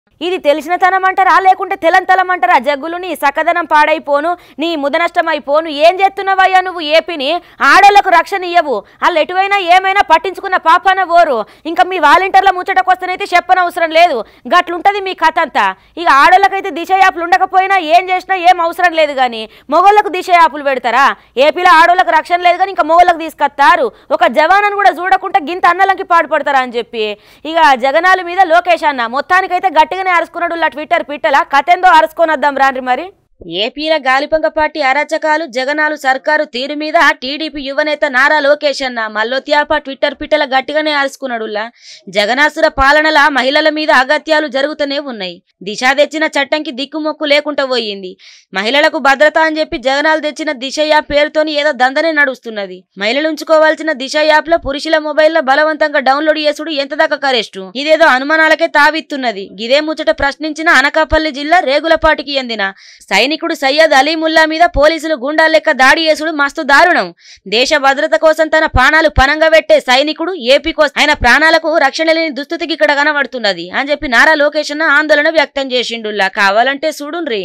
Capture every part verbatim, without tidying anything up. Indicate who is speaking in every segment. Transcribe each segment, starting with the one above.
Speaker 1: ఇది తెలిసిన తనమంటారా లేకుంటే తెలంతలమంటారా? జగ్గులు నీ సకదనం పాడైపోను, నీ ముదనష్టమైపోను, ఏం చేస్తున్నావయ్యా నువ్వు? ఏపీని ఆడోళ్లకు రక్షణ ఇయ్యవు, వాళ్ళు ఎటువైనా ఏమైనా పట్టించుకున్న పాపాన ఓరు. ఇంకా మీ వాలంటీర్ల ముచ్చటకొస్తేనైతే చెప్పనవసరం లేదు, గట్లుంటది మీ కథ అంతా. ఇక ఆడోళ్ళకైతే దిశ యాప్లు ఉండకపోయినా ఏం చేసినా ఏం అవసరం లేదు, కానీ మొగోళ్ళకు దిశ యాప్లు పెడతారా? ఏపీలో ఆడోళ్ళకు రక్షణ లేదు కానీ ఇంకా మొగోళ్ళకు తీసుకొస్తారు. ఒక జవానని కూడా చూడకుండా గింత అన్నలంకి పాడుపడతారా అని చెప్పి ఇక జగనాల మీద లోకేష్ అన్న మొత్తానికైతే గట్టిగానే అరుచుకున్నాడు. ట్విట్టర్ పిట్టల కథెందో అరుచుకొని వద్దాం రాండ్రి మరి. ఏపీల గాలిపంగ పార్టీ అరాచకాలు, జగనాలు సర్కారు తీరు మీద టీడీపీ యువనేత నారా లోకేష్ అన్న మల్లోత్యాప ట్విట్టర్ పిట్టల గట్టిగానే అరుచుకున్నాడులా. జగనాసుర పాలనల మహిళల మీద అగత్యాలు జరుగుతూనే ఉన్నాయి. దిశ తెచ్చిన చట్టంకి దిక్కుమొక్కు లేకుండా పోయింది. మహిళలకు భద్రత అని చెప్పి జగనాలు తెచ్చిన దిశ యాప్ పేరుతోని ఏదో దందనే నడుస్తున్నది. మహిళలు ఉంచుకోవాల్సిన దిశ యాప్ లో పురుషుల మొబైల్లో బలవంతంగా డౌన్లోడ్ చేసుడు ఎంత దాకా కరెస్టు? ఇదేదో అనుమానాలకే తావిస్తున్నది. గిదే ముచ్చట ప్రశ్నించిన అనకాపల్లి జిల్లా రేగులపాటికి చెందిన సైనికుడు సయ్యద్ అలీముల్లా మీద పోలీసులు గుండాల లెక్క దాడి చేసుడు మస్తు దారుణం. దేశ భద్రత కోసం తన ప్రాణాలు పనంగా పెట్టే సైనికుడు ఏపీ కోసం ఆయన ప్రాణాలకు రక్షణ లేని దుస్థితికి ఇక్కడ కనబడుతున్నది అని చెప్పి నారా లోకేష్ అన్న ఆందోళన వ్యక్తం చేసిండుల్లా. కావాలంటే చూడుండ్రి.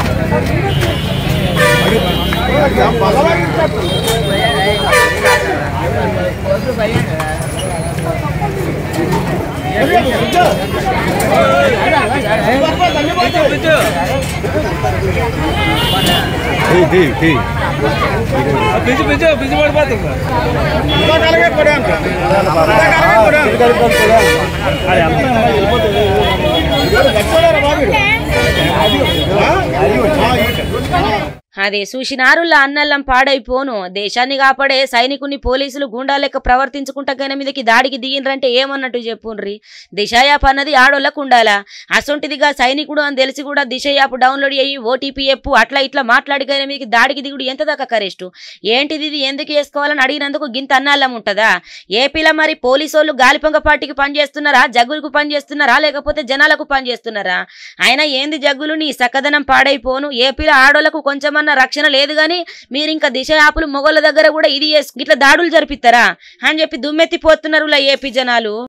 Speaker 1: అదే చూసినారులా అన్నల్లం పాడైపోను. దేశాన్ని కాపాడే సైనికుని పోలీసులు గుండా లెక్క ప్రవర్తించుకుంటా గన మీదకి దాడికి దిగినరంటే ఏమన్నట్టు చెప్పుండ్రి. దిశ యాప్ అన్నది ఆడోళ్ళకు ఉండాలా? అసొంటిదిగా సైనికుడు అని తెలిసి కూడా దిశ యాప్ డౌన్లోడ్ అయ్యి ఓటీపీ ఎప్పు అట్లా ఇట్లా మాట్లాడి గన మీదకి దాడికి దిగుడు ఎంత దాకా కరెస్టు? ఏంటిది, ఇది ఎందుకు వేసుకోవాలని అడిగినందుకు గింత అన్నాళ్ళం ఉంటుందా? ఏపీలో మరి పోలీసు వాళ్ళు గాలిపంగ పార్టీకి పనిచేస్తున్నారా, జగ్గులకు పనిచేస్తున్నారా, లేకపోతే జనాలకు పనిచేస్తున్నారా? అయినా ఏంది జగ్గులు నీ సకదనం పాడైపోను. ఏపీలో ఆడోళ్లకు కొంచెం రక్షణ లేదు గాని మీరు ఇంకా దిశ యాపులు మొగోళ్ళ దగ్గర కూడా ఇది ఇట్లా దాడులు జరిపిస్తారా అని చెప్పి దుమ్మెత్తిపోతున్నారు ఏపీ జనాలు.